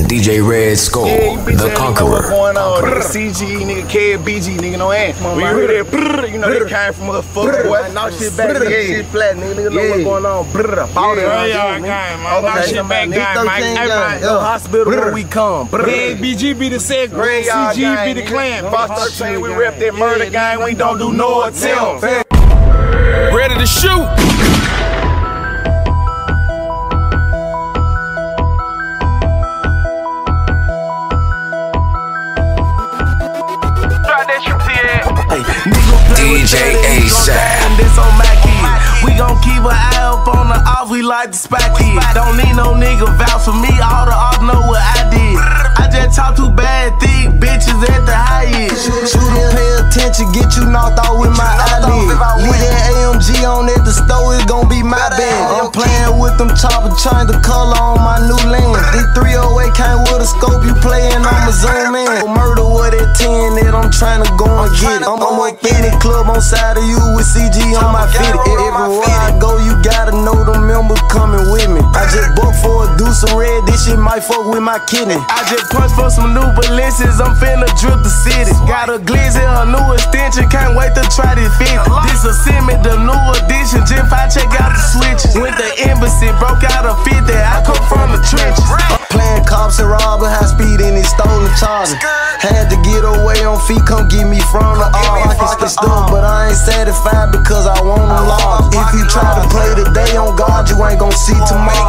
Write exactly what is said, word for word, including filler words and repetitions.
D J Red Skull, yeah, the Conqueror. What's going on? Nigga, C G, nigga, K B G, nigga, no ass. When you hear that, you know they came from motherfucker, boy. Knock shit back, nigga. Shit flat, nigga. Nigga know what's going on. Brrr, bought it. Yeah, yeah, gang, man. Knock shit back, gang, Mike. Hey, man. The hospital where we come. K B G be the sex, Bring C y'all G gang, be the nigga. clan. Boss thirteen, we rep that murder gang. We don't do no attempt. Ready to shoot. D J A$AP. This on my kid. We gon' keep an eye up on the off, we like the spot kid. Don't need no nigga vouch for me, all the off know what I did. I just talk too bad, thick bitches at the highest. Shooter, pay attention, get you knocked out with my eyelid. Leave that A M G on at the store, it's gon' be my band. I'm playing with them chopper, trying to color on my new lens. This three oh eight came with a scope, you playin', I'ma zoom in. Murder with that ten that I'm trying to go and get it. I'm up in the club on side of you with C G on my feet. Everywhere I go, you gotta know them members coming with me. I just booked for a deuce of red, this shit might fuck with my kidney. I just punched for some new balances, I'm finna drip the city. Got a glizzy, a new extension, can't wait to try this fit. This a semi, the new edition, Gen five, check out the switches. Went the embassy, broke out a fifty, I come from the trenches. Playing cops and robber, high speed in his stolen charger. Had to get away on feet, come get me from the R. I can spit stuff, but I ain't satisfied because I want them lost. If you try to play today on God, you ain't gon' see tomorrow.